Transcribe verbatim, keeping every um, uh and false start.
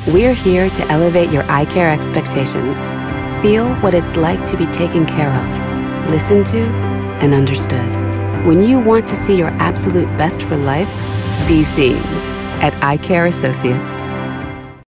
We're here to elevate your eye care expectations. Feel what it's like to be taken care of, listened to, and understood. When you want to see your absolute best for life, be seen at EyeCare Associates.